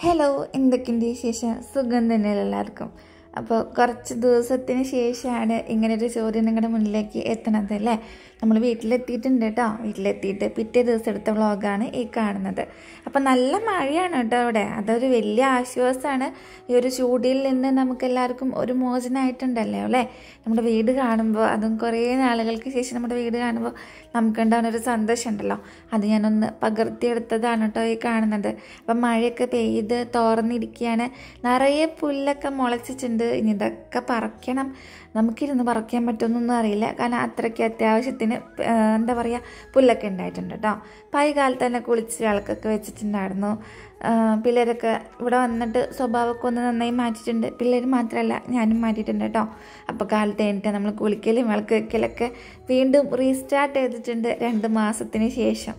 Hello, എന്തൊക്കെയുണ്ട് വിശേഷം? സുഖം തന്നെയല്ല എല്ലാവർക്കും. അപ്പോൾ കുറച്ച് ദിവസത്തിന് ശേഷമാണ് ഇങ്ങനൊരു ചോദ്യം നിങ്ങളുടെ മുന്നിലേക്ക് എത്തണത് അല്ലേ. നമ്മൾ വീട്ടിലെത്തിയിട്ടുണ്ട് കേട്ടോ. വീട്ടിലെത്തിയിട്ട് പിറ്റേ ദിവസം എടുത്ത വ്ളോഗാണ് ഈ കാണുന്നത്. അപ്പോൾ നല്ല മഴയാണ് കേട്ടോ അവിടെ. അതൊരു വലിയ ആശ്വാസമാണ്. ഈ ഒരു ചൂടിൽ നിന്ന് നമുക്കെല്ലാവർക്കും ഒരു മോചനമായിട്ടുണ്ടല്ലോ അല്ലേ. നമ്മുടെ വീട് കാണുമ്പോൾ, അതും കുറേ നാളുകൾക്ക് ശേഷം നമ്മുടെ വീട് കാണുമ്പോൾ നമുക്കുണ്ടാവുന്നൊരു സന്തോഷം ഉണ്ടല്ലോ. അത് ഞാനൊന്ന് പകർത്തിയെടുത്തതാണ് കേട്ടോ ഈ കാണുന്നത്. അപ്പം മഴയൊക്കെ പെയ്ത് തോർന്നിരിക്കുകയാണ്. നിറയെ പുല്ലൊക്കെ മുളച്ചിട്ടുണ്ട്. ഇനി ഇതൊക്കെ പറിക്കണം. നമുക്കിരുന്ന് പറിക്കാൻ പറ്റുമെന്നൊന്നും അറിയില്ല, കാരണം അത്രയ്ക്ക് അത്യാവശ്യത്തിന് എന്താ പറയുക, പുല്ലൊക്കെ ഉണ്ടായിട്ടുണ്ട് കേട്ടോ. പൈ കാലത്ത് തന്നെ കുളിച്ച് വിളക്കൊക്കെ വെച്ചിട്ടുണ്ടായിരുന്നു. പിള്ളേരൊക്കെ ഇവിടെ വന്നിട്ട് സ്വഭാവമൊക്കെ ഒന്ന് നന്നായി മാറ്റിയിട്ടുണ്ട്. പിള്ളേർ മാത്രമല്ല, ഞാനും മാറ്റിയിട്ടുണ്ട് കേട്ടോ. അപ്പോൾ കാലത്ത് കഴിഞ്ഞിട്ട് നമ്മൾ കുളിക്കലും വിളക്ക് വെക്കലൊക്കെ വീണ്ടും റീസ്റ്റാർട്ട് ചെയ്തിട്ടുണ്ട് 2 മാസത്തിന് ശേഷം.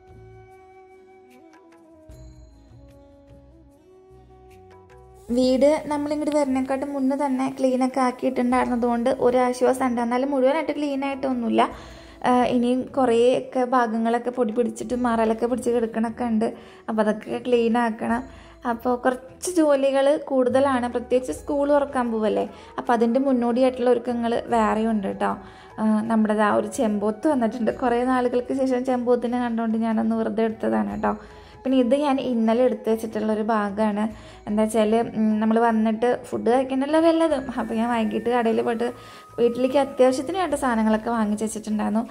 വീട് നമ്മളിങ്ങോട്ട് വരുന്നേക്കാട്ടും മുന്നേ തന്നെ ക്ലീനൊക്കെ ആക്കിയിട്ടുണ്ടായിരുന്നതുകൊണ്ട് ഒരു ആശ്വാസം ഉണ്ട്. എന്നാലും മുഴുവനായിട്ട് ക്ലീനായിട്ടൊന്നുമില്ല. ഇനിയും കുറേയൊക്കെ ഭാഗങ്ങളൊക്കെ പൊടി പിടിച്ചിട്ട് മറലൊക്കെ പിടിച്ച് കിടക്കണമൊക്കെ ഉണ്ട്. അപ്പോൾ അതൊക്കെ ക്ലീൻ ആക്കണം. അപ്പോൾ കുറച്ച് ജോലികൾ കൂടുതലാണ്, പ്രത്യേകിച്ച് സ്കൂൾ തുറക്കാൻ പോവല്ലേ. അപ്പോൾ അതിൻ്റെ മുന്നോടിയായിട്ടുള്ള ഒരുക്കങ്ങൾ വേറെയും ഉണ്ട് കേട്ടോ. നമ്മുടെ ആ ഒരു ചെമ്പോത്ത് വന്നിട്ടുണ്ട്. കുറേ നാളുകൾക്ക് ശേഷം ചെമ്പോത്തിനെ കണ്ടുകൊണ്ട് ഞാനൊന്ന് വെറുതെ എടുത്തതാണ് കേട്ടോ. പിന്നെ ഇത് ഞാൻ ഇന്നലെ എടുത്ത് വെച്ചിട്ടുള്ളൊരു ഭാഗമാണ്. എന്താ വെച്ചാൽ നമ്മൾ വന്നിട്ട് ഫുഡ് കഴിക്കണമല്ലോ വല്ലതും. അപ്പോൾ ഞാൻ വൈകിട്ട് കടയിൽ പോയിട്ട് വീട്ടിലേക്ക് അത്യാവശ്യത്തിന് വേണ്ട സാധനങ്ങളൊക്കെ വാങ്ങിച്ച് വെച്ചിട്ടുണ്ടായിരുന്നു.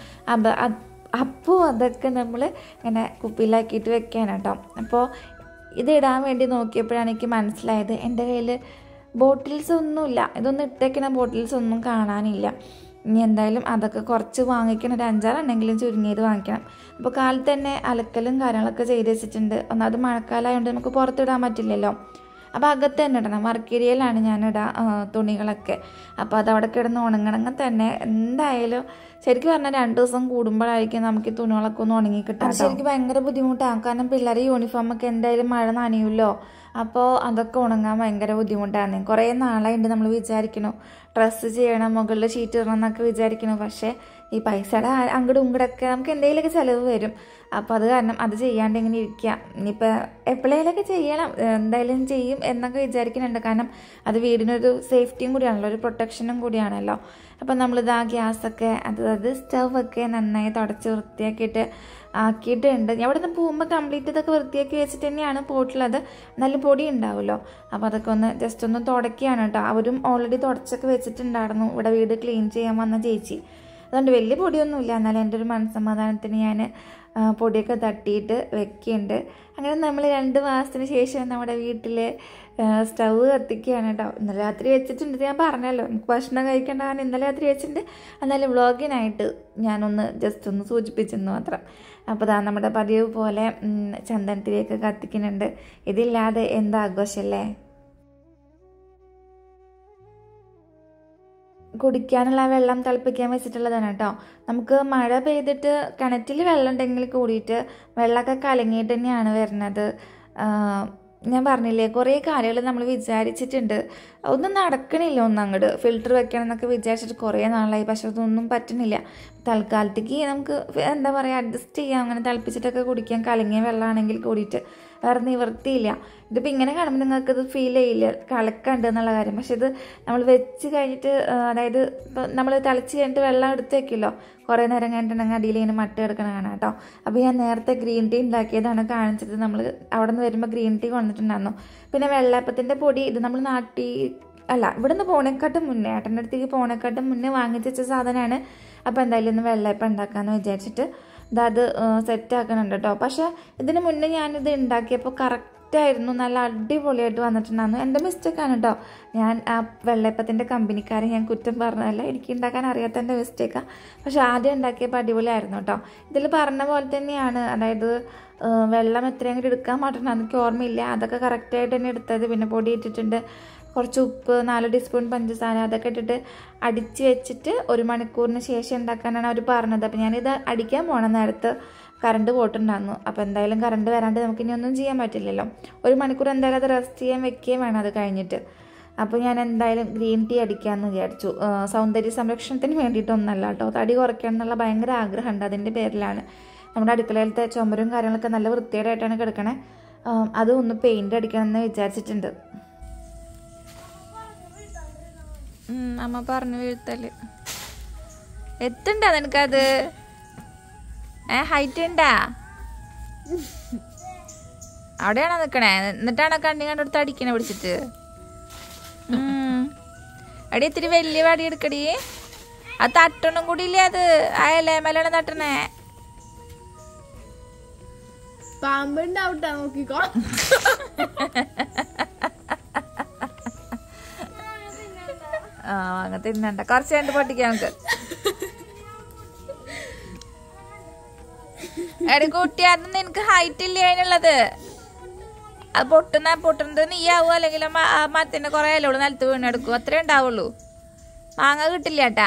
അപ്പോൾ അതൊക്കെ നമ്മൾ ഇങ്ങനെ കുപ്പിയിലാക്കിയിട്ട് വെക്കുകയാണ് കേട്ടോ. അപ്പോൾ ഇതിടാൻ വേണ്ടി നോക്കിയപ്പോഴാണ് എനിക്ക് മനസ്സിലായത് എൻ്റെ കയ്യിൽ ബോട്ടിൽസ് ഒന്നുമില്ല. ഇതൊന്നും ഇട്ടേക്കുന്ന ബോട്ടിൽസ് ഒന്നും കാണാനില്ല. ഇനി എന്തായാലും അതൊക്കെ കുറച്ച് വാങ്ങിക്കണം. ഒരു 5-6 എണ്ണെങ്കിലും ചുരുങ്ങിയത് വാങ്ങിക്കണം. അപ്പോൾ കാലത്ത് തന്നെ അലക്കലും കാര്യങ്ങളൊക്കെ ചെയ്ത് വെച്ചിട്ടുണ്ട്. ഒന്നാമത് മഴക്കാലമായതുകൊണ്ട് നമുക്ക് പുറത്തിടാൻ പറ്റില്ലല്ലോ. അപ്പോൾ അകത്ത് തന്നെ ഇടണം. വർക്കേരിയയിലാണ് ഞാനിടാം തുണികളൊക്കെ. അപ്പോൾ അതവിടെ കിടന്ന് ഉണങ്ങണമെങ്കിൽ തന്നെ എന്തായാലും ശരിക്കും പറഞ്ഞാൽ 2 ദിവസം കൂടുമ്പോഴായിരിക്കും നമുക്ക് ഈ തുണികളൊക്കെ ഒന്ന് ഉണങ്ങി കിട്ടാം. ശരിക്കും ഭയങ്കര ബുദ്ധിമുട്ടാണ്, കാരണം പിള്ളേരെ യൂണിഫോമൊക്കെ എന്തായാലും മഴ നനയുമല്ലോ. അപ്പോൾ അതൊക്കെ ഉണങ്ങാൻ ഭയങ്കര ബുദ്ധിമുട്ടാണ്. കുറേ നാളായിട്ട് നമ്മൾ വിചാരിക്കണം ഡ്രസ്സ് ചെയ്യണം, മുകളിൽ ഷീറ്റ് ഇടണം എന്നൊക്കെ വിചാരിക്കണം. പക്ഷേ ഈ പൈസയുടെ അങ്ങോട്ടും ഇങ്ങോട്ടൊക്കെ നമുക്ക് എന്തെങ്കിലുമൊക്കെ ചിലവ് വരും. അപ്പോൾ അത് കാരണം അത് ചെയ്യാണ്ട് ഇങ്ങനെ ഇരിക്കുക. ഇനിയിപ്പോൾ എപ്പോഴേലൊക്കെ ചെയ്യണം, എന്തായാലും ചെയ്യും എന്നൊക്കെ വിചാരിക്കുന്നുണ്ട്. കാരണം അത് വീടിനൊരു സേഫ്റ്റിയും കൂടിയാണല്ലോ, ഒരു പ്രൊട്ടക്ഷനും കൂടിയാണല്ലോ. അപ്പോൾ നമ്മളിത് ആ ഗ്യാസൊക്കെ അതായത് സ്റ്റൗവൊക്കെ നന്നായി തുടച്ച് വൃത്തിയാക്കിയിട്ട് ആക്കിയിട്ടുണ്ട്. ഞാൻ ഇവിടെ നിന്ന് പോകുമ്പോൾ കംപ്ലീറ്റ് ഇതൊക്കെ വൃത്തിയാക്കി വെച്ചിട്ട് തന്നെയാണ് പോയിട്ടുള്ളത്. നല്ല പൊടി ഉണ്ടാവുമല്ലോ. അപ്പോൾ അതൊക്കെ ഒന്ന് ജസ്റ്റ് ഒന്ന് തുടക്കുകയാണ് കേട്ടോ. അവരും ഓൾറെഡി തുടച്ചൊക്കെ വെച്ചിട്ടുണ്ടായിരുന്നു ഇവിടെ വീട് ക്ലീൻ ചെയ്യാൻ വന്ന ചേച്ചി. അതുകൊണ്ട് വലിയ പൊടിയൊന്നുമില്ല, എന്നാലും എൻ്റെ ഒരു മനസ്സമാധാനത്തിന് ഞാൻ പൊടിയൊക്കെ തട്ടിയിട്ട് വെക്കുന്നുണ്ട്. അങ്ങനെ നമ്മൾ 2 മാസത്തിന് ശേഷം നമ്മുടെ വീട്ടിൽ സ്റ്റൗവ് കത്തിക്കുകയാണ് കേട്ടോ. ഇന്നലെ രാത്രി വെച്ചിട്ടുണ്ട്, ഞാൻ പറഞ്ഞല്ലോ എനിക്ക് ഭക്ഷണം കഴിക്കേണ്ടതാണ്. ഇന്നലെ രാത്രി വെച്ചിട്ടുണ്ട്. എന്നാലും വ്ളോഗിനായിട്ട് ഞാനൊന്ന് ജസ്റ്റ് ഒന്ന് സൂചിപ്പിച്ചെന്ന് മാത്രം. അപ്പോൾ അതാ നമ്മുടെ പതിവ് പോലെ ചന്ദനത്തിലേക്ക് കത്തിക്കുന്നുണ്ട്. ഇതില്ലാതെ എന്താഘോഷമല്ലേ. കുടിക്കാനുള്ള വെള്ളം തിളപ്പിക്കാൻ വെച്ചിട്ടുള്ളതാണ് കേട്ടോ. നമുക്ക് മഴ പെയ്തിട്ട് കിണറ്റിൽ വെള്ളം ഉണ്ടെങ്കിൽ കൂടിയിട്ട് വെള്ളമൊക്കെ കലങ്ങിയിട്ട് തന്നെയാണ് വരുന്നത്. ഞാൻ പറഞ്ഞില്ലേ, കുറേ കാര്യങ്ങൾ നമ്മൾ വിചാരിച്ചിട്ടുണ്ട്, ഒന്നും നടക്കണില്ല. അങ്ങോട്ട് ഫിൽറ്റർ വെക്കണം എന്നൊക്കെ വിചാരിച്ചിട്ട് കുറേ നാളായി. പക്ഷെ അതൊന്നും പറ്റുന്നില്ല. തൽക്കാലത്തേക്ക് നമുക്ക് എന്താ പറയുക, അഡ്ജസ്റ്റ് ചെയ്യാം. അങ്ങനെ തിളപ്പിച്ചിട്ടൊക്കെ കുടിക്കാൻ, കലങ്ങിയ വെള്ളമാണെങ്കിൽ കൂടിയിട്ട് വേറെ നിവൃത്തിയില്ല. ഇതിപ്പോൾ ഇങ്ങനെ കാണുമ്പോൾ നിങ്ങൾക്കിത് ഫീൽ ചെയ്യില്ല കലക്കുണ്ട് എന്നുള്ള കാര്യം. പക്ഷെ ഇത് നമ്മൾ വെച്ച് കഴിഞ്ഞിട്ട്, അതായത് ഇപ്പോൾ നമ്മൾ തിളച്ച് കഴിഞ്ഞിട്ട് വെള്ളം എടുത്ത് വെക്കുമല്ലോ, കുറേ നേരം കഴിഞ്ഞിട്ടുണ്ടെങ്കിൽ അടിയിൽ ഇങ്ങനെ മട്ട എടുക്കണ കാണാം കേട്ടോ. അപ്പോൾ ഞാൻ നേരത്തെ ഗ്രീൻ ടീ ഉണ്ടാക്കിയതാണ് കാണിച്ചത്. നമ്മൾ അവിടെ നിന്ന് വരുമ്പോൾ ഗ്രീൻ ടീ കൊണ്ടിട്ടുണ്ടായിരുന്നു. പിന്നെ വെള്ളയപ്പത്തിൻ്റെ പൊടി ഇത് നമ്മൾ ഇവിടെ നിന്ന് പോണേക്കാട്ടും മുന്നേ, ഏട്ടൻ്റെ അടുത്തേക്ക് പോണേക്കാട്ടും മുന്നേ വാങ്ങിച്ച് വെച്ച സാധനമാണ്. അപ്പോൾ എന്തായാലും ഒന്ന് വെള്ളയപ്പം ഉണ്ടാക്കാമെന്ന് വിചാരിച്ചിട്ട് അത് സെറ്റാക്കണുണ്ട് കേട്ടോ. പക്ഷേ ഇതിന് മുന്നേ ഞാനിത് ഉണ്ടാക്കിയപ്പോൾ കറക്റ്റായിരുന്നു, നല്ല അടിപൊളിയായിട്ട് വന്നിട്ടുണ്ടായിരുന്നു. എൻ്റെ മിസ്റ്റേക്കാണ് കേട്ടോ. ഞാൻ ആ വെള്ളയപ്പത്തിൻ്റെ കമ്പനിക്കാരെ ഞാൻ കുറ്റം പറഞ്ഞതല്ല, എനിക്ക് ഉണ്ടാക്കാൻ അറിയാത്തതിൻ്റെ മിസ്റ്റേക്കാണ്. പക്ഷെ ആദ്യം ഉണ്ടാക്കിയപ്പോൾ അടിപൊളിയായിരുന്നു കേട്ടോ. ഇതിൽ പറഞ്ഞ പോലെ തന്നെയാണ്, അതായത് വെള്ളം എത്രയും കൂടി എടുക്കാൻ മാറ്റണം എനിക്ക് ഓർമ്മയില്ല. അതൊക്കെ കറക്റ്റായിട്ട് തന്നെ എടുത്തത്. പിന്നെ പൊടി ഇട്ടിട്ടുണ്ട്, കുറച്ച് ഉപ്പ്, 4 ടീസ്പൂൺ പഞ്ചസാര, അതൊക്കെ ഇട്ടിട്ട് അടിച്ച് വെച്ചിട്ട് 1 മണിക്കൂറിന് ശേഷം ഉണ്ടാക്കാനാണ് അവർ പറഞ്ഞത്. അപ്പോൾ ഞാനിത് അടിക്കാൻ പോണ നേരത്ത് കറണ്ട് പോയിട്ടുണ്ടായിരുന്നു. അപ്പോൾ എന്തായാലും കറണ്ട് വരാണ്ട് നമുക്കിനി ഒന്നും ചെയ്യാൻ പറ്റില്ലല്ലോ. 1 മണിക്കൂർ എന്തായാലും അത് റെസ്റ്റ് ചെയ്യാൻ വെക്കുകയും വേണം അത് കഴിഞ്ഞിട്ട്. അപ്പോൾ ഞാൻ എന്തായാലും ഗ്രീൻ ടീ അടിക്കാമെന്ന് വിചാരിച്ചു. സൗന്ദര്യ സംരക്ഷണത്തിന് വേണ്ടിയിട്ടൊന്നല്ല കേട്ടോ, തടി കുറയ്ക്കണം എന്നുള്ള ഭയങ്കര ആഗ്രഹമുണ്ട്. അതിൻ്റെ പേരിലാണ്. നമ്മുടെ അടുക്കളയിലത്തെ ചുമരും കാര്യങ്ങളൊക്കെ നല്ല വൃത്തിയായിട്ടാണ് കിടക്കണേ. അത് ഒന്ന് പെയിൻ്റ് അടിക്കണമെന്ന് വിചാരിച്ചിട്ടുണ്ട്. അമ്മ പറഞ്ഞു വീഴ്ത്തല് എത്തുണ്ടാ നിനക്കത്? ഹൈറ്റ് ഉണ്ടാ? അവിടെയാണോ നിക്കണേ? എന്നിട്ടാണോ കണ്ണി കണ്ടെടുത്ത് അടിക്കണേ പിടിച്ചിട്ട്? അടി ഇത്തിരി വലിയ വടി എടുക്കടി. അത് തട്ടൊന്നും കൂടി ഇല്ലേ? അത് ആ ഇലമേലാണ് തട്ടണേ. പാമ്പുണ്ടാവട്ടാ നോക്കിക്കോ. അങ്ങനെ തിന്നണ്ട, കുറച്ച് കഴിഞ്ഞിട്ട് പൊട്ടിക്കാം നമുക്ക്. എടി കുട്ടി, അത് നിനക്ക് ഹൈറ്റ് ഇല്ലേ അതിനുള്ളത്? അത് പൊട്ടുന്നത് നീയാവോ അല്ലെങ്കിൽ മത്തിന്റെ കുറെ അല്ലോളൂ നിലത്ത് വീണെടുക്കും, അത്രേ ഉണ്ടാവുള്ളൂ. മാങ്ങ കിട്ടില്ല കേട്ടാ.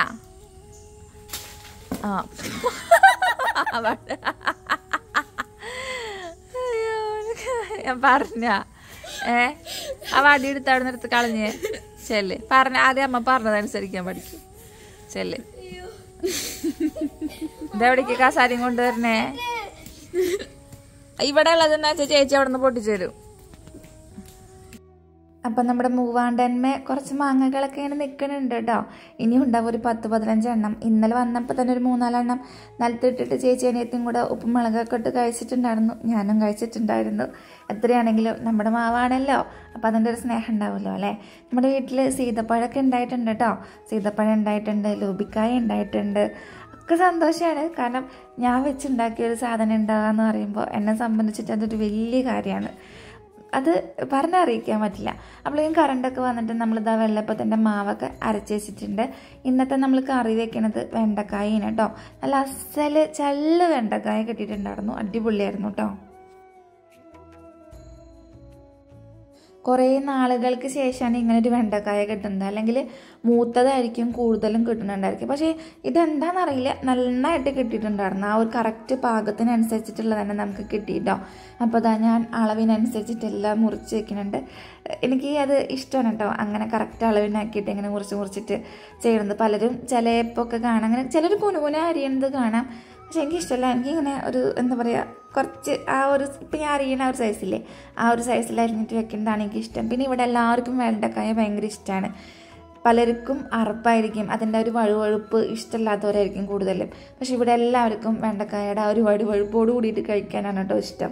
ഞാൻ പറഞ്ഞ ആ വടി എടുത്ത് അവിടെ നിർത്തി കളഞ്ഞ് ചെല്ല്. ആദ്യം അമ്മ പറഞ്ഞതനുസരിക്കാൻ പഠിക്കും. ചെല്ല്. ഇതെവിടേക്ക് കസാരയും കൊണ്ടുവരണേ? ഇവിടെ ഉള്ളതെന്ന് വെച്ചാൽ ചേച്ചി അവിടെ നിന്ന് പൊട്ടിച്ചു തരും. അപ്പം നമ്മുടെ മൂവാണ്ടന്മേ കുറച്ച് മാങ്ങകളൊക്കെ ഇങ്ങനെ നിൽക്കണുണ്ട് കേട്ടോ. ഇനിയും ഉണ്ടാവും ഒരു 10-15 എണ്ണം. ഇന്നലെ വന്നപ്പോൾ തന്നെ ഒരു 3-4 എണ്ണം നിലത്തിട്ടിട്ട് ചേച്ചി അനിയത്തിയും കൂടെ ഉപ്പും മുളകൊക്കെ ഇട്ട് കഴിച്ചിട്ടുണ്ടായിരുന്നു. ഞാനും കഴിച്ചിട്ടുണ്ടായിരുന്നു. എത്രയാണെങ്കിലും നമ്മുടെ മാവാണല്ലോ, അപ്പം അതിൻ്റെ ഒരു സ്നേഹം ഉണ്ടാവുമല്ലോ അല്ലേ. നമ്മുടെ വീട്ടിൽ സീതപ്പഴമൊക്കെ ഉണ്ടായിട്ടുണ്ട് കേട്ടോ. സീതപ്പഴം ഉണ്ടായിട്ടുണ്ട്, ലൂബിക്കായ ഉണ്ടായിട്ടുണ്ട്. ഒക്കെ സന്തോഷമാണ്. കാരണം ഞാൻ വെച്ചുണ്ടാക്കിയൊരു സാധനം ഉണ്ടാകുക എന്ന് പറയുമ്പോൾ എന്നെ സംബന്ധിച്ചിട്ട് അതൊരു വലിയ കാര്യമാണ്. അത് പറഞ്ഞറിയിക്കാൻ പറ്റില്ല. അപ്പോഴേക്കും കറണ്ടൊക്കെ വന്നിട്ട് നമ്മളിതാ വെള്ളപ്പത്തിൻ്റെ മാവൊക്കെ അരച്ച് വെച്ചിട്ടുണ്ട്. ഇന്നത്തെ നമ്മൾ കറി വെക്കണത് വെണ്ടക്കായാണ് കേട്ടോ. നല്ല അസല് ചല്ല് വെണ്ടക്കായ കിട്ടിയിട്ടുണ്ടായിരുന്നു. അടിപൊളിയായിരുന്നു കേട്ടോ. കുറേ നാളുകൾക്ക് ശേഷമാണ് ഇങ്ങനൊരു വെണ്ടക്കായ കിട്ടുന്നത്. അല്ലെങ്കിൽ മൂത്തതായിരിക്കും കൂടുതലും കിട്ടുന്നുണ്ടായിരിക്കും. പക്ഷേ ഇതെന്താണെന്നറിയില്ല, നന്നായിട്ട് കിട്ടിയിട്ടുണ്ടായിരുന്നു. ആ ഒരു കറക്റ്റ് പാകത്തിനനുസരിച്ചിട്ടുള്ള തന്നെ നമുക്ക് കിട്ടിയിട്ടോ. അപ്പോൾ അതാ ഞാൻ അളവിനനുസരിച്ചിട്ടെല്ലാം മുറിച്ച് വെക്കുന്നുണ്ട്. എനിക്ക് അത് ഇഷ്ടമാണ് കേട്ടോ, അങ്ങനെ കറക്റ്റ് അളവിനാക്കിയിട്ട് ഇങ്ങനെ മുറിച്ചിട്ട് ചെയ്യുന്നത്. പലരും ചിലപ്പോൾ കാണാം, അങ്ങനെ ചിലർ കുനുകുന അരിയുന്നത് കാണാം. പക്ഷെ എനിക്കിഷ്ടമല്ല. എനിക്കിങ്ങനെ ഒരു എന്താ പറയുക, കുറച്ച് ആ ഒരു ഇപ്പം ഞാൻ അറിയുന്ന ആ ഒരു സൈസില്ലേ, ആ ഒരു സൈസിൽ അരിഞ്ഞിട്ട് വെക്കുന്നതാണ് എനിക്കിഷ്ടം. പിന്നെ ഇവിടെ എല്ലാവർക്കും വെണ്ടക്കായ ഭയങ്കര ഇഷ്ടമാണ്. പലർക്കും അറപ്പായിരിക്കും, അതിൻ്റെ ഒരു വഴുവഴുപ്പ് ഇഷ്ടമില്ലാത്തവരായിരിക്കും കൂടുതലും. പക്ഷെ ഇവിടെ എല്ലാവർക്കും വെണ്ടക്കായയുടെ ആ ഒരു വഴുവഴുപ്പോട് കൂടിയിട്ട് കഴിക്കാനാണ് കേട്ടോ ഇഷ്ടം.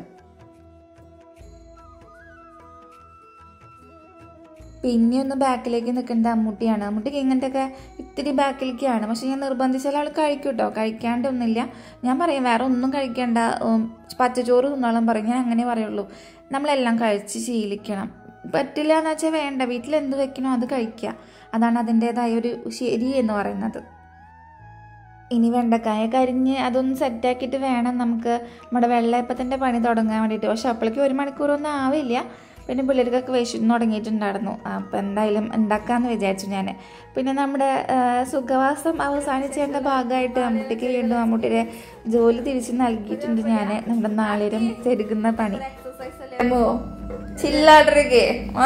പിന്നെ ഒന്ന് ബാക്കിലേക്ക് നിൽക്കേണ്ട അമ്മൂട്ടിയാണ്. അമ്മൂട്ടിക്ക് ഇങ്ങനത്തെയൊക്കെ ഇത്തിരി ബാക്കിലേക്കാണ്. പക്ഷെ ഞാൻ നിർബന്ധിച്ചാൽ ആൾ കഴിക്കും കേട്ടോ, കഴിക്കാണ്ടൊന്നുമില്ല. ഞാൻ പറയും വേറെ ഒന്നും കഴിക്കേണ്ട, പച്ചച്ചോറ് തിന്നോളം പറയും. ഞാൻ അങ്ങനെ പറയുള്ളൂ. നമ്മളെല്ലാം കഴിച്ച് ശീലിക്കണം. പറ്റില്ല എന്ന് വെച്ചാൽ വേണ്ട, വീട്ടിൽ എന്ത് വെക്കണോ അത് കഴിക്കുക. അതാണ് അതിൻ്റേതായ ഒരു ശരി എന്ന് പറയുന്നത്. ഇനി വെണ്ടക്കായ കരിഞ്ഞ് അതൊന്ന് സെറ്റാക്കിയിട്ട് വേണം നമുക്ക് നമ്മുടെ വെള്ളയപ്പത്തിൻ്റെ പണി തുടങ്ങാൻ വേണ്ടിയിട്ട്. പക്ഷെ അപ്പോഴേക്കും 1 മണിക്കൂറൊന്നും ആവില്ല. പിന്നെ പിള്ളേർക്കൊക്കെ വിശന്ന് തുടങ്ങിയിട്ടുണ്ടായിരുന്നു. അപ്പം എന്തായാലും ഉണ്ടാക്കാമെന്ന് വിചാരിച്ചു ഞാൻ. പിന്നെ നമ്മുടെ സുഖവാസം അവസാനിച്ചതിൻ്റെ ഭാഗമായിട്ട് അമ്മൂട്ടിക്ക് വീണ്ടും അമ്മൂട്ടിയുടെ ജോലി തിരിച്ച് നൽകിയിട്ടുണ്ട് ഞാൻ. നമ്മുടെ നാളിരം ചെരുകുന്ന പണി. ചില്ലാടരുകേ.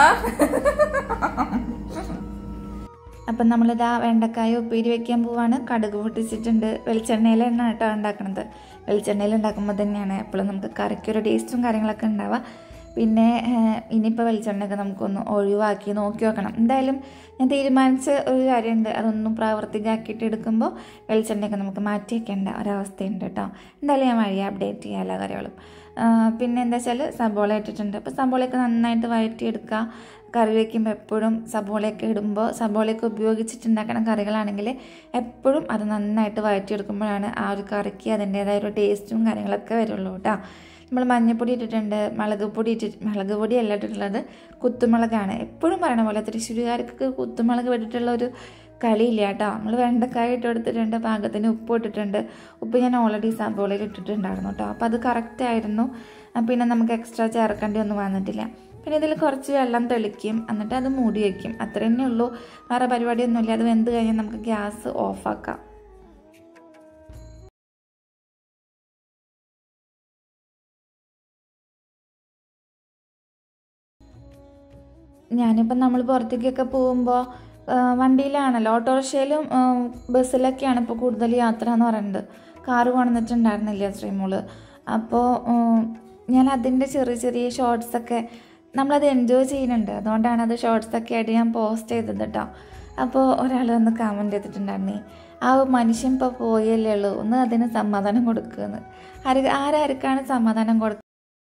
അപ്പം നമ്മളിതാ വെണ്ടക്കായ ഉപ്പേരി വയ്ക്കാൻ പോവാണ്. കടുക് പൊട്ടിച്ചിട്ടുണ്ട്. വെളിച്ചെണ്ണയിലാണ് കേട്ടോ ഉണ്ടാക്കുന്നത്. വെളിച്ചെണ്ണയിൽ ഉണ്ടാക്കുമ്പോൾ തന്നെയാണ് എപ്പോഴും നമുക്ക് കറിക്കൊരു ടേസ്റ്റും കാര്യങ്ങളൊക്കെ ഉണ്ടാവുക. പിന്നെ ഇനിയിപ്പോൾ വെളിച്ചെണ്ണയൊക്കെ നമുക്കൊന്ന് ഒഴിവാക്കി നോക്കി വെക്കണം. എന്തായാലും ഞാൻ തീരുമാനിച്ച ഒരു കാര്യമുണ്ട്, അതൊന്നും പ്രാവർത്തികമാക്കിയിട്ട് എടുക്കുമ്പോൾ വെളിച്ചെണ്ണയൊക്കെ നമുക്ക് മാറ്റി വയ്ക്കേണ്ട ഒരവസ്ഥയുണ്ട് കേട്ടോ. എന്തായാലും ഞാൻ വഴി അപ്ഡേറ്റ് ചെയ്യാം എല്ലാ കാര്യങ്ങളും. പിന്നെ എന്താ വെച്ചാൽ സബോള ഇട്ടിട്ടുണ്ട്. അപ്പോൾ സബോളയൊക്കെ നന്നായിട്ട് വഴറ്റിയെടുക്കുക. കറി വയ്ക്കുമ്പോൾ എപ്പോഴും സബോളയൊക്കെ ഇടുമ്പോൾ, സബോളയൊക്കെ ഉപയോഗിച്ചിട്ടുണ്ടാക്കുന്ന കറികളാണെങ്കിൽ എപ്പോഴും അത് നന്നായിട്ട് വഴറ്റിയെടുക്കുമ്പോഴാണ് ആ ഒരു കറിക്ക് അതിൻ്റേതായ ഒരു ടേസ്റ്റും കാര്യങ്ങളൊക്കെ വരുള്ളൂ കേട്ടോ. നമ്മൾ മഞ്ഞൾപ്പൊടി ഇട്ടിട്ടുണ്ട്, മുളക് പൊടി അല്ല ഇട്ടിട്ടുള്ളത്, കുത്തുമുളകാണ്. എപ്പോഴും പറയണ പോലെ തൃശ്ശൂരുകാർക്ക് കുത്തുമുളക് ഇട്ടിട്ടുള്ള ഒരു കളിയില്ല കേട്ടോ. നമ്മൾ വെണ്ടക്കായ ഇട്ട് കൊടുത്തിട്ടുണ്ട്, പാകത്തിന് ഉപ്പ് ഇട്ടിട്ടുണ്ട്. ഉപ്പ് ഞാൻ ഓൾറെഡി സബോളയിൽ ഇട്ടിട്ടുണ്ടായിരുന്നു കേട്ടോ. അപ്പോൾ അത് കറക്റ്റായിരുന്നു. പിന്നെ നമുക്ക് എക്സ്ട്രാ ചേർക്കേണ്ടി ഒന്നും വന്നിട്ടില്ല. പിന്നെ ഇതിൽ കുറച്ച് വെള്ളം തെളിക്കും, എന്നിട്ട് അത് മൂടി വയ്ക്കും. അത്ര തന്നെ ഉള്ളൂ, വേറെ പരിപാടിയൊന്നുമില്ല. അത് വെന്ത് കഴിഞ്ഞാൽ നമുക്ക് ഗ്യാസ് ഓഫാക്കാം. ഞാനിപ്പം നമ്മൾ പുറത്തേക്കൊക്കെ പോകുമ്പോൾ വണ്ടിയിലാണല്ലോ, ഓട്ടോറിക്ഷയിലും ബസ്സിലൊക്കെയാണ് ഇപ്പോൾ കൂടുതൽ യാത്ര എന്ന് പറയുന്നത്. കാറ് കൊണ്ടുവന്നിട്ടുണ്ടായിരുന്നില്ല ശ്രീമോള്. അപ്പോൾ ഞാൻ അതിൻ്റെ ചെറിയ ചെറിയ ഷോർട്സൊക്കെ നമ്മളത് എൻജോയ് ചെയ്യുന്നുണ്ട്. അതുകൊണ്ടാണ് അത് ഷോർട്സൊക്കെ ആയിട്ട് ഞാൻ പോസ്റ്റ് ചെയ്തത് കേട്ടോ. അപ്പോൾ ഒരാൾ വന്ന് കമൻറ്റ് ചെയ്തിട്ടുണ്ടായിരുന്നേ, ആ മനുഷ്യൻ ഇപ്പോൾ പോയല്ലേ ഉള്ളൂ, ഒന്ന് അതിന് സമാധാനം കൊടുക്കുമെന്ന്. ആരാർക്കാണ് സമാധാനം കൊടുക്കുക?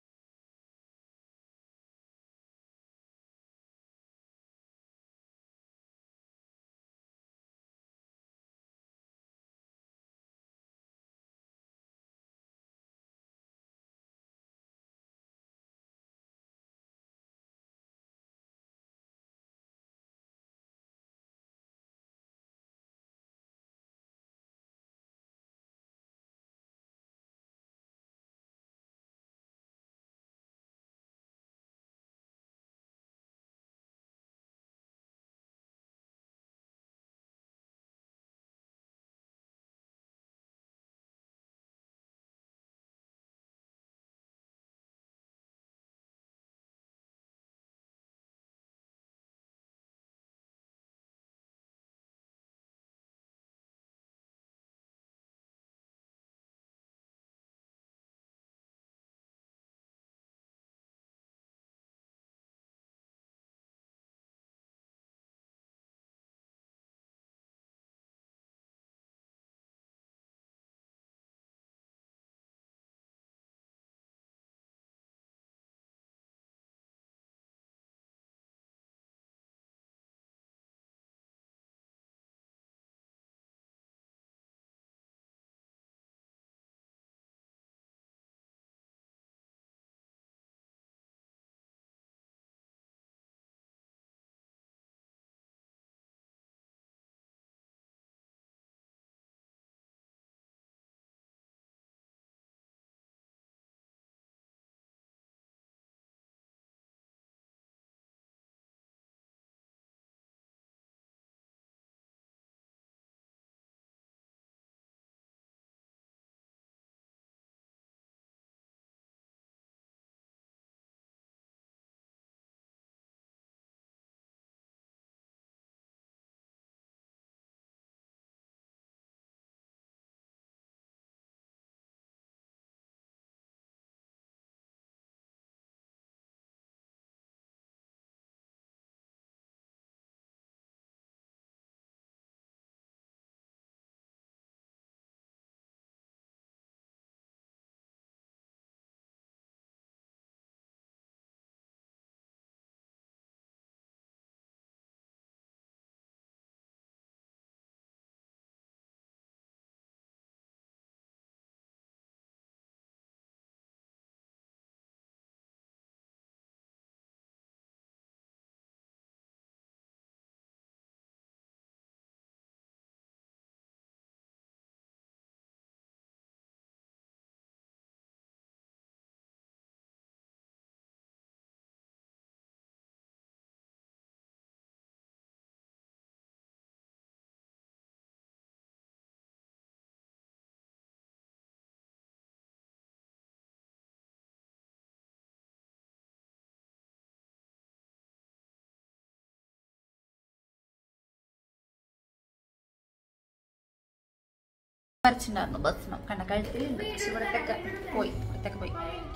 വരച്ചിട്ടുണ്ടായിരുന്നു ഭസ്മം കണ്ട കഴുത്തിലുണ്ട്. പക്ഷെ ഇവിടത്തൊക്കെ പോയി, ഇവിടത്തൊക്കെ പോയി.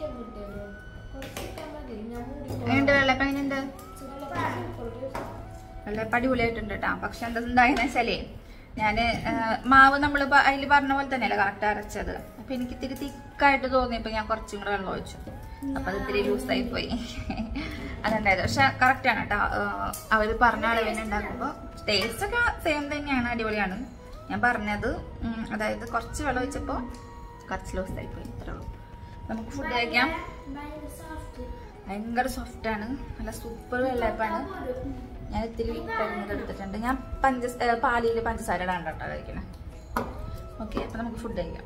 എങ്ങനെയുണ്ട് വെള്ളപ്പം? എങ്ങനെയുണ്ട് വെള്ളപ്പം? അടിപൊളിയായിട്ടുണ്ട് കേട്ടോ. പക്ഷെ എന്തായെന്ന് വെച്ചാലേ ഞാൻ മാവ് നമ്മൾ അതിൽ പറഞ്ഞ പോലെ തന്നെയല്ലേ കറക്റ്റ് അരച്ചത്. അപ്പൊ എനിക്ക് ഇത്തിരി തിക്കായിട്ട് തോന്നിയപ്പോൾ ഞാൻ കുറച്ചും കൂടെ വെള്ളം ഒഴിച്ചു. അപ്പൊ അത് ഇത്തിരി ലൂസായി പോയി. അതുണ്ടായത്. പക്ഷെ കറക്റ്റാണ് കേട്ടോ. അവർ പറഞ്ഞ അളവിന് ഉണ്ടാക്കുമ്പോൾ ടേസ്റ്റ് ഒക്കെ സെയിം തന്നെയാണ്, അടിപൊളിയാണ്. ഞാൻ പറഞ്ഞത് അതായത് കുറച്ച് വെള്ളം ഒഴിച്ചപ്പോൾ കുറച്ച് ലൂസായി പോയി, ഇത്രേ ഉള്ളൂ. നമുക്ക് ഫുഡ് കഴിക്കാം. ഭയങ്കര സോഫ്റ്റാണ്, നല്ല സൂപ്പർ വെള്ളയപ്പാണ്. ഞാൻ ഇത്തിരി എടുത്തിട്ടുണ്ട്. ഞാൻ പാലിൽ പഞ്ചസാര ഇടാൻ കേട്ടോ കഴിക്കണേ. ഓക്കെ, അപ്പം നമുക്ക് ഫുഡ് കഴിക്കാം.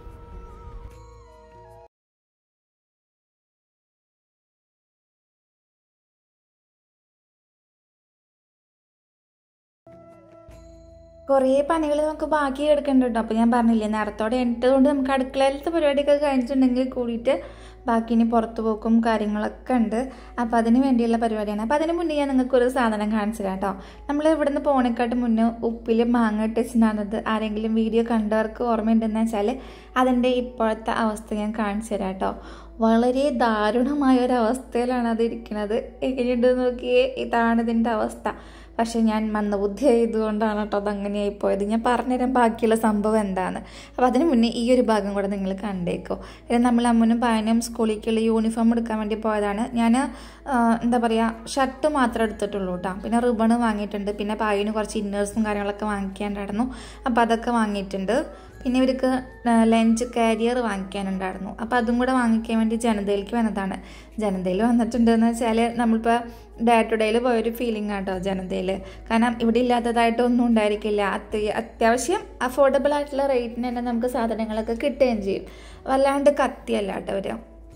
കുറേ പണികൾ നമുക്ക് ബാക്കി എടുക്കേണ്ട കേട്ടോ. അപ്പോൾ ഞാൻ പറഞ്ഞില്ലേ നേരത്തോടെ എണിട്ടതുകൊണ്ട് നമുക്ക് അടുക്കളയിലത്തെ പരിപാടിയൊക്കെ കഴിഞ്ഞിട്ടുണ്ടെങ്കിൽ കൂടിയിട്ട് ബാക്കി ഇനി പുറത്തു പോക്കും കാര്യങ്ങളൊക്കെ ഉണ്ട്. അപ്പോൾ അതിന് വേണ്ടിയുള്ള പരിപാടിയാണ്. അപ്പോൾ അതിന് മുന്നേ ഞാൻ നിങ്ങൾക്കൊരു സാധനം കാണിച്ചു തരാം കേട്ടോ. നമ്മൾ ഇവിടുന്ന് പോണേക്കാട്ട് മുന്നേ ഉപ്പിൽ മാങ്ങ ഇട്ടിട്ടുണ്ടാകുന്നത് ആരെങ്കിലും വീഡിയോ കണ്ടവർക്ക് ഓർമ്മയുണ്ടെന്ന് വെച്ചാൽ അതിൻ്റെ ഇപ്പോഴത്തെ അവസ്ഥ ഞാൻ കാണിച്ചു തരാം കേട്ടോ. വളരെ ദാരുണമായ ഒരവസ്ഥയിലാണ് അതിരിക്കുന്നത്. എങ്ങനെയുണ്ട് നോക്കിയേ, ഇതാണ് ഇതിൻ്റെ അവസ്ഥ. പക്ഷെ ഞാൻ മന്ദബുദ്ധി ആയതുകൊണ്ടാണ് കേട്ടോ അതങ്ങനെയായി പോയത്. ഞാൻ പറഞ്ഞുതരാം ബാക്കിയുള്ള സംഭവം എന്താണ്. അപ്പോൾ അതിന് മുന്നേ ഈ ഒരു ഭാഗം കൂടെ നിങ്ങൾ കണ്ടേക്കോ. ഇത് നമ്മൾ അമ്മനും പായനും സ്കൂളിലേക്കുള്ള യൂണിഫോം എടുക്കാൻ വേണ്ടി പോയതാണ്. ഞാൻ എന്താ പറയുക, ഷർട്ട് മാത്രമേ എടുത്തിട്ടുള്ളൂ കേട്ടോ. പിന്നെ റിബണ് വാങ്ങിയിട്ടുണ്ട്. പിന്നെ പായന് കുറച്ച് ഇന്നേഴ്സും കാര്യങ്ങളൊക്കെ വാങ്ങിക്കാണ്ടായിരുന്നു. അപ്പോൾ അതൊക്കെ വാങ്ങിയിട്ടുണ്ട്. പിന്നെ ഇവർക്ക് ലഞ്ച് കാരിയർ വാങ്ങിക്കാനുണ്ടായിരുന്നു. അപ്പോൾ അതും കൂടെ വാങ്ങിക്കാൻ വേണ്ടി ജനതയിലേക്ക് വന്നതാണ്. ജനതയിൽ വന്നിട്ടുണ്ടെന്ന് വെച്ചാൽ നമ്മളിപ്പോൾ ഡേ ടു ഡേയിൽ പോയൊരു ഫീലിംഗ് ആട്ടോ ജനതയിൽ. കാരണം ഇവിടെ ഇല്ലാത്തതായിട്ടൊന്നും ഉണ്ടായിരിക്കില്ല. അത്യാവശ്യം അഫോർഡബിൾ ആയിട്ടുള്ള റേറ്റിന് തന്നെ നമുക്ക് സാധനങ്ങളൊക്കെ കിട്ടുകയും ചെയ്യും. വല്ലാണ്ട് കത്തിയല്ല കേട്ടോ അവർ.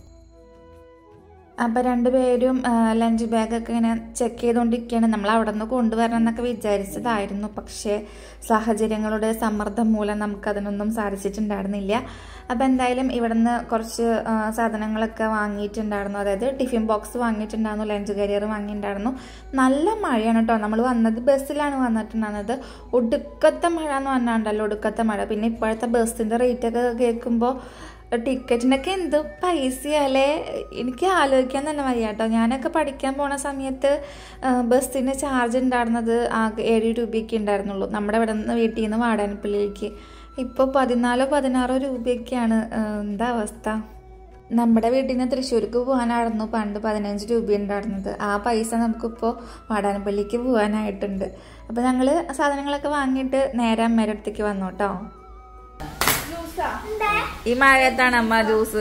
അപ്പോൾ രണ്ടുപേരും ലഞ്ച് ബാഗൊക്കെ ഇങ്ങനെ ചെക്ക് ചെയ്തുകൊണ്ടിരിക്കുകയാണ്. നമ്മൾ അവിടെ നിന്ന് കൊണ്ടുവരണം എന്നൊക്കെ വിചാരിച്ചതായിരുന്നു. പക്ഷേ സാഹചര്യങ്ങളുടെ സമ്മർദ്ദം മൂലം നമുക്കതിനൊന്നും സാധിച്ചിട്ടുണ്ടായിരുന്നില്ല. അപ്പോൾ എന്തായാലും ഇവിടെ നിന്ന് കുറച്ച് സാധനങ്ങളൊക്കെ വാങ്ങിയിട്ടുണ്ടായിരുന്നു. അതായത് ടിഫിൻ ബോക്സ് വാങ്ങിയിട്ടുണ്ടായിരുന്നു, ലഞ്ച് കാരിയർ വാങ്ങിയിട്ടുണ്ടായിരുന്നു. നല്ല മഴയാണ് കേട്ടോ. നമ്മൾ വന്നത് ബസ്സിലാണ് വന്നിട്ടുണ്ടായിരുന്നത്. ഒടുക്കത്തെ മഴ എന്ന് പറഞ്ഞാണ്ടല്ലോ, ഒടുക്കത്തെ മഴ. പിന്നെ ഇപ്പോഴത്തെ ബസ്സിൻ്റെ റേറ്റൊക്കെ കേൾക്കുമ്പോൾ ടിക്കറ്റിനൊക്കെ എന്ത് പൈസയല്ലേ, എനിക്ക് ആലോചിക്കാൻ തന്നെ വയ്യ കേട്ടോ. ഞാനൊക്കെ പഠിക്കാൻ പോണ സമയത്ത് ബസ്സിന് ചാർജ് ഉണ്ടായിരുന്നത് ആകെ 7 രൂപയൊക്കെ ഉണ്ടായിരുന്നുള്ളൂ നമ്മുടെ ഇവിടെ നിന്ന് വീട്ടിൽ നിന്ന് വാടാനപ്പള്ളിയിലേക്ക്. ഇപ്പോൾ 14-16 രൂപയൊക്കെയാണ്. എന്താ അവസ്ഥ. നമ്മുടെ വീട്ടിൽ നിന്ന് തൃശ്ശൂർക്ക് പോകാനായിരുന്നു പണ്ട് 15 രൂപ ഉണ്ടായിരുന്നത്. ആ പൈസ നമുക്കിപ്പോൾ വാടാനപ്പള്ളിക്ക് പോകാനായിട്ടുണ്ട്. അപ്പോൾ ഞങ്ങൾ സാധനങ്ങളൊക്കെ വാങ്ങിയിട്ട് നേരെ അമ്മയുടെ അടുത്തേക്ക് വന്നു കേട്ടോ. ഈ മഴയത്താണ് അമ്മ ജ്യൂസ്.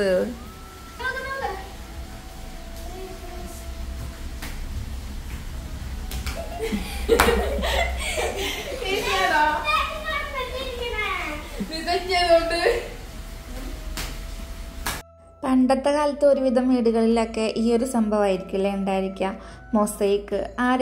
പണ്ടത്തെ കാലത്ത് ഒരുവിധം വീടുകളിലൊക്കെ ഈ ഒരു സംഭവമായിരിക്കില്ലേ ഉണ്ടായിരിക്കുക, മൊസൈക്ക്.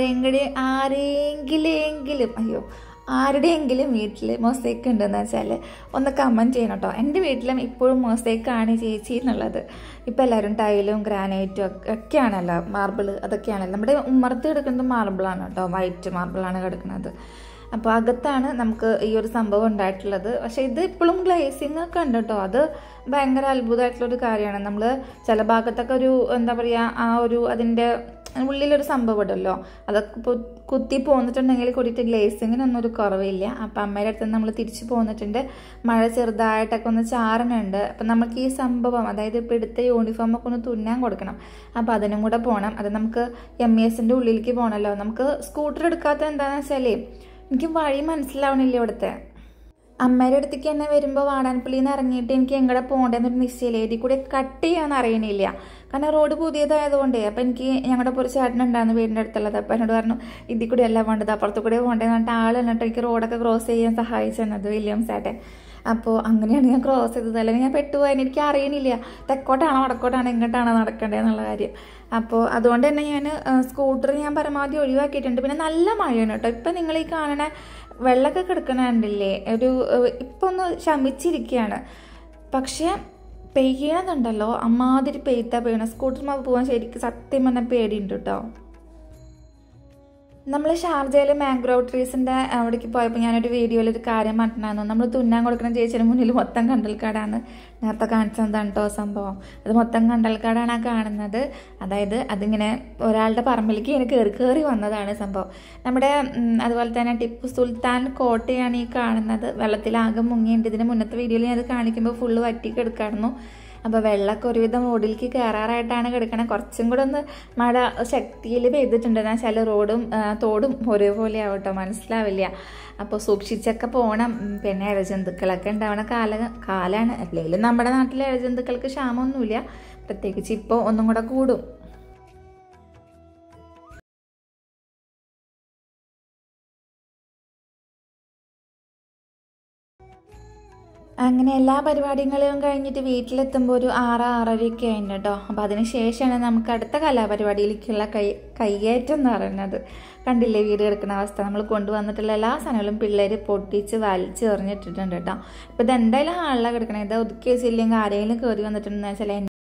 ആരുടെയെങ്കിലും വീട്ടിൽ മൊസൈക്ക് ഉണ്ടെന്ന് വെച്ചാൽ ഒന്ന് കമൻറ്റ് ചെയ്യണം കേട്ടോ. എൻ്റെ വീട്ടിലും ഇപ്പോഴും മൊസൈക്കാണ് ചേച്ചി എന്നുള്ളത്. ഇപ്പോൾ എല്ലാവരും ടൈലും ഗ്രാനൈറ്റും ഒക്കെയാണല്ലോ, മാർബിൾ അതൊക്കെയാണല്ലോ. നമ്മുടെ ഉമ്മറത്ത് കിടക്കുന്നത് മാർബിളാണ് കേട്ടോ, വൈറ്റ് മാർബിളാണ് കിടക്കുന്നത്. അപ്പോൾ അകത്താണ് നമുക്ക് ഈ ഒരു സംഭവം ഉണ്ടായിട്ടുള്ളത്. പക്ഷേ ഇത് ഇപ്പോഴും ഗ്ലേസിങ് ഒക്കെ ഉണ്ട് കേട്ടോ. അത് ഭയങ്കര അത്ഭുതമായിട്ടുള്ളൊരു കാര്യമാണ്. നമ്മൾ ചില ഭാഗത്തൊക്കെ ഒരു എന്താ പറയുക, ആ ഒരു അതിൻ്റെ ഉള്ളിലൊരു സംഭവം ഉണ്ടല്ലോ, അതൊക്കെ ഇപ്പോൾ കുത്തി പോന്നിട്ടുണ്ടെങ്കിൽ കൂടിയിട്ട് ഗ്ലേസിങ്ങിനൊന്നും ഒരു കുറവില്ല. അപ്പം അമ്മയുടെ അടുത്ത് നമ്മൾ തിരിച്ചു പോന്നിട്ടുണ്ട്. മഴ ചെറുതായിട്ടൊക്കെ ഒന്ന് ചാറുന്നുണ്ട്. അപ്പം നമുക്ക് ഈ സംഭവം, അതായത് ഇപ്പോൾ എടുത്ത യൂണിഫോമൊക്കെ ഒന്ന് തുന്നാൻ കൊടുക്കണം. അപ്പോൾ അതിനും കൂടെ പോകണം. അത് നമുക്ക് MESൻ്റെ ഉള്ളിലേക്ക് പോകണമല്ലോ. നമുക്ക് സ്കൂട്ടർ എടുക്കാത്തത് എന്താണെന്ന് വെച്ചാൽ എനിക്ക് വഴി മനസ്സിലാവണില്ല ഇവിടുത്തെ. അമ്മയുടെ അടുത്തേക്ക് തന്നെ വരുമ്പോൾ വാടാനപ്പള്ളിയിൽ നിന്ന് ഇറങ്ങിയിട്ട് എനിക്ക് എങ്ങടെ പോകേണ്ടതെന്നൊരു നിശ്ചയില്ല. ഇതിൽ കൂടെ കട്ട് ചെയ്യാന്ന് അറിയണില്ല. കാരണം റോഡ് പുതിയതായതുകൊണ്ടേ. അപ്പം എനിക്ക് ഞങ്ങളുടെ ഒരു ചേട്ടനുണ്ടായിരുന്നു വീടിൻ്റെ അടുത്തുള്ളത്. അപ്പം എന്നോട് പറഞ്ഞു ഇതിൽ കൂടെ അല്ല വേണ്ടത്, അപ്പുറത്ത് കൂടെ പോകേണ്ടതെന്ന് പറഞ്ഞിട്ട് ആൾ എന്നിട്ട് എനിക്ക് റോഡൊക്കെ ക്രോസ് ചെയ്യാൻ സഹായിച്ചു തന്നത് വില്യംസ് ചേട്ടൻ. അപ്പോൾ അങ്ങനെയാണ് ഞാൻ ക്രോസ് ചെയ്തത്. അല്ലെങ്കിൽ ഞാൻ പെട്ടുപോയാൽ എനിക്ക് അറിയണില്ല തെക്കോട്ടാണോ വടക്കോട്ടാണോ എങ്ങോട്ടാണോ നടക്കേണ്ടതെന്നുള്ള കാര്യം. അപ്പോൾ അതുകൊണ്ട് തന്നെ ഞാൻ സ്കൂട്ടർ ഞാൻ പരമാവധി ഒഴിവാക്കിയിട്ടുണ്ട്. പിന്നെ നല്ല മഴയാണ് കേട്ടോ. ഇപ്പം നിങ്ങൾ ഈ കാണണ വെള്ളമൊക്കെ കിടക്കണുണ്ടല്ലേ, ഇപ്പം ഒന്ന് ശമിച്ചിരിക്കുകയാണ്. പക്ഷേ പെയ്യണതുണ്ടല്ലോ, അമ്മാതിരി പെയ്യണം. സ്കൂട്ടറിൽ പോകാൻ ശരിക്കും സത്യം പറഞ്ഞാൽ പേടിയുണ്ട് കേട്ടോ. നമ്മൾ ഷാർജയിൽ മാംഗ്രോവ് ട്രീസിൻ്റെ അവിടേക്ക് പോയപ്പോൾ ഞാനൊരു വീഡിയോയിൽ ഒരു കാര്യം പറഞ്ഞിട്ടുണ്ടായിരുന്നു. നമ്മൾ തുന്നാൻ കൊടുക്കുന്ന ചേച്ചിയുടെ മുന്നിൽ മൊത്തം കണ്ടൽക്കാടാണ്. നേരത്തെ കാണിച്ചതാണ് കേട്ടോ സംഭവം. അത് മൊത്തം കണ്ടൽക്കാടാണ് ആ കാണുന്നത്. അതായത് അതിങ്ങനെ ഒരാളുടെ പറമ്പിലേക്ക് ഇങ്ങനെ കയറി വന്നതാണ് സംഭവം. നമ്മുടെ അതുപോലെ തന്നെ ടിപ്പു സുൽത്താൻ കോട്ടയാണ് ഈ കാണുന്നത്. വെള്ളത്തിലാകെ മുങ്ങിയുണ്ട്. ഇതിന് മുന്നത്തെ വീഡിയോയിൽ ഞാൻ അത് കാണിക്കുമ്പോൾ ഫുള്ള് വറ്റിക്ക് എടുക്കായിരുന്നു. അപ്പോൾ വെള്ളമൊക്കെ ഒരുവിധം റോഡിലേക്ക് കയറാറായിട്ടാണ് കിടക്കണത്. കുറച്ചും കൂടെ ഒന്ന് മഴ ശക്തിയിൽ പെയ്തിട്ടുണ്ടെന്ന് വെച്ചാൽ റോഡും തോടും ഒരേപോലെ ആവട്ടോ, മനസ്സിലാവില്ല. അപ്പോൾ സൂക്ഷിച്ചൊക്കെ പോകണം. പിന്നെ ഇഴജന്തുക്കളൊക്കെ ഉണ്ടാവണ കാലാണ്. അല്ലെങ്കിലും നമ്മുടെ നാട്ടിലെ ഇഴജന്തുക്കൾക്ക് ക്ഷാമമൊന്നുമില്ല. പ്രത്യേകിച്ച് ഇപ്പോൾ ഒന്നും കൂടെ കൂടും. അങ്ങനെ എല്ലാ പരിപാടികളും കഴിഞ്ഞിട്ട് വീട്ടിലെത്തുമ്പോൾ ഒരു 6-6:30 ആയിരുന്നു കേട്ടോ. അപ്പോൾ അതിന് ശേഷമാണ് നമുക്ക് അടുത്ത കലാപരിപാടിയിലേക്കുള്ള കയ്യേറ്റം എന്ന് പറയുന്നത്. കണ്ടില്ലേ വീട് കിടക്കുന്ന അവസ്ഥ. നമ്മൾ കൊണ്ടുവന്നിട്ടുള്ള എല്ലാ സാധനങ്ങളും പിള്ളേർ പൊട്ടിച്ച് വലിച്ച് എറിഞ്ഞിട്ടിട്ടുണ്ട് കേട്ടോ. അപ്പോൾ ഇതെന്തായാലും ഹാളിലാണ് കിടക്കണത്. ഇത് ഒതുക്കി വെച്ചില്ലെങ്കിൽ ആരെങ്കിലും കയറി വന്നിട്ടുണ്ടെന്ന് വെച്ചാൽ